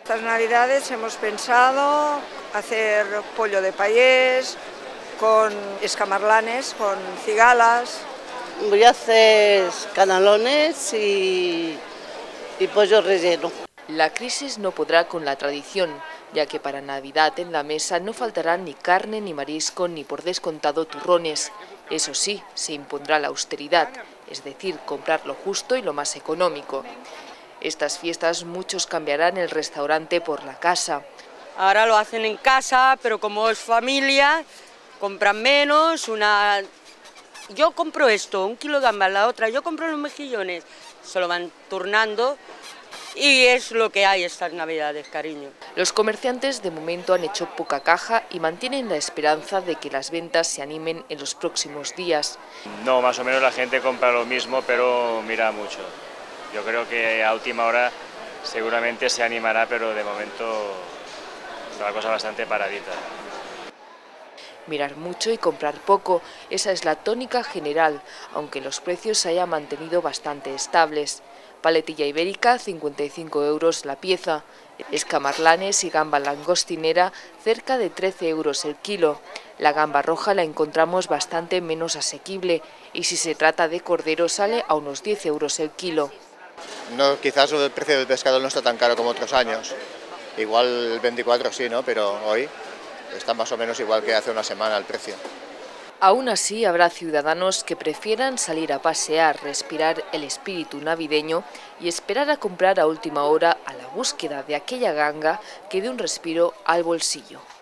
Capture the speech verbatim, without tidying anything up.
Estas navidades hemos pensado hacer pollo de payés, con escamarlanes, con cigalas. Voy a hacer canalones y, y pollo relleno. La crisis no podrá con la tradición, ya que para Navidad en la mesa no faltará ni carne, ni marisco, ni por descontado turrones. Eso sí, se impondrá la austeridad, es decir, comprar lo justo y lo más económico. Estas fiestas muchos cambiarán el restaurante por la casa. Ahora lo hacen en casa, pero como es familia, compran menos, una... Yo compro esto, un kilo de gambas, la otra, yo compro los mejillones. Se lo van turnando y es lo que hay estas Navidades, cariño. Los comerciantes de momento han hecho poca caja y mantienen la esperanza de que las ventas se animen en los próximos días. No, más o menos la gente compra lo mismo, pero mira mucho. Yo creo que a última hora seguramente se animará, pero de momento está la cosa bastante paradita. Mirar mucho y comprar poco, esa es la tónica general, aunque los precios se hayan mantenido bastante estables. Paletilla ibérica, cincuenta y cinco euros la pieza. Escamarlanes y gamba langostinera, cerca de trece euros el kilo. La gamba roja la encontramos bastante menos asequible y si se trata de cordero sale a unos diez euros el kilo. No, quizás el precio del pescado no está tan caro como otros años. Igual el veinticuatro sí, ¿no? Pero hoy está más o menos igual que hace una semana el precio. Aún así, habrá ciudadanos que prefieran salir a pasear, respirar el espíritu navideño y esperar a comprar a última hora a la búsqueda de aquella ganga que dé un respiro al bolsillo.